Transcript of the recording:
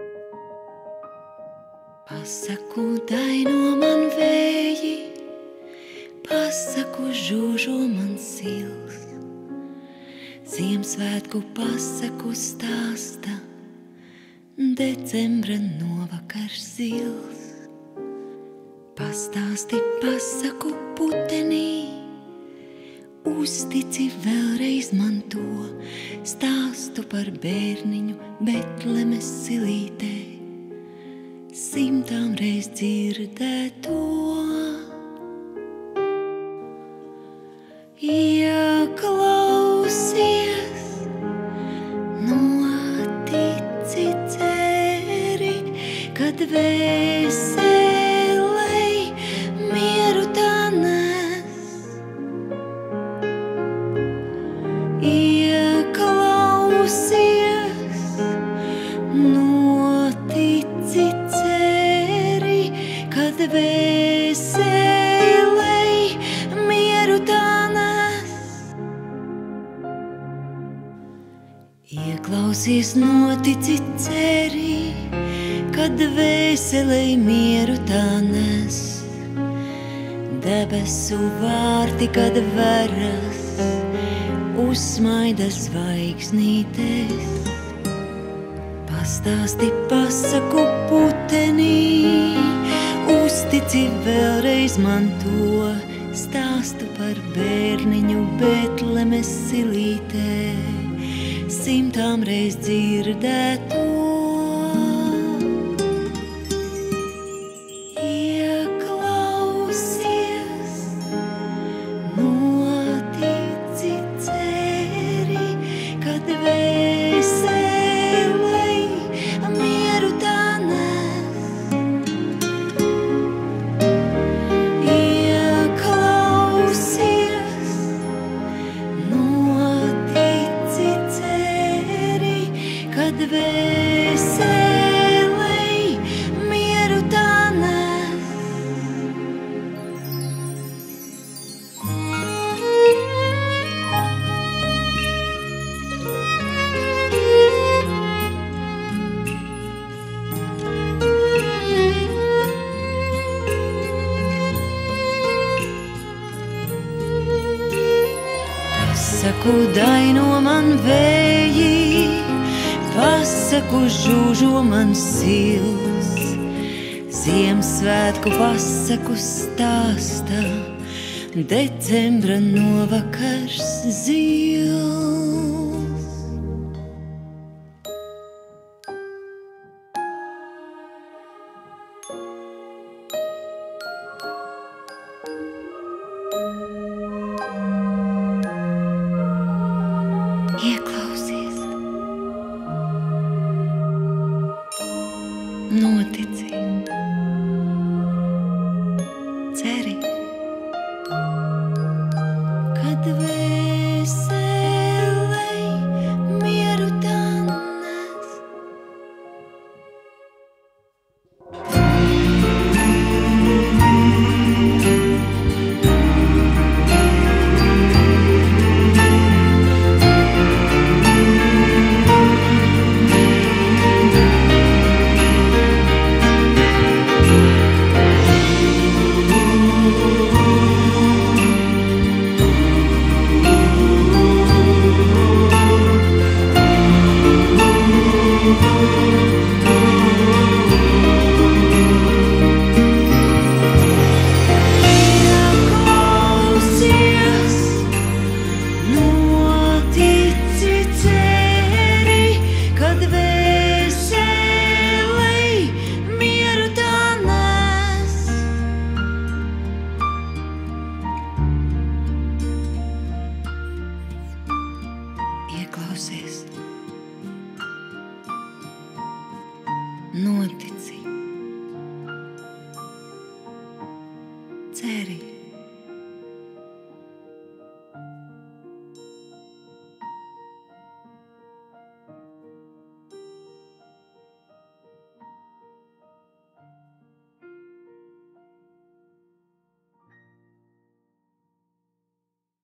Pasaku daino man vēji, pasaku žūžo man sils, Ziemassvētku pasaku stāsta, decembra novakars zils. Pastāsti pasaku putenī, uztici vēlreiz man to stāstu par bērniņu Betlemes silītē, 100 reiz dzirdēto. Ieklausies, notici ceri, kad vēselei mieru tā nes. Ieklausies, notici ceri, kad vēselei mieru tā nes. Ieklausies, notici ceri, kad vēselei mieru tā nes. Debesu vārti, kad veras, uzsmaida zvaigznītes. Pastāsti pasaku putenī, uztici vēlreiz man to stāstu par bērniņu Betlemes silītē, 100 reiz dzirdēto. Ieklausies, notici ceri, kad vēselei mieru tā nes. Ieklausies, notici ceri, kad vēselei mieru tā nes. Pasaku daino man vēji, pasaku žūžo man sils, Ziemassvētku pasaku stāsta, decembra novakars zils. Ieklausies, notici, ceri, kad vēselei mieru tā nes. Ieklausies, notici.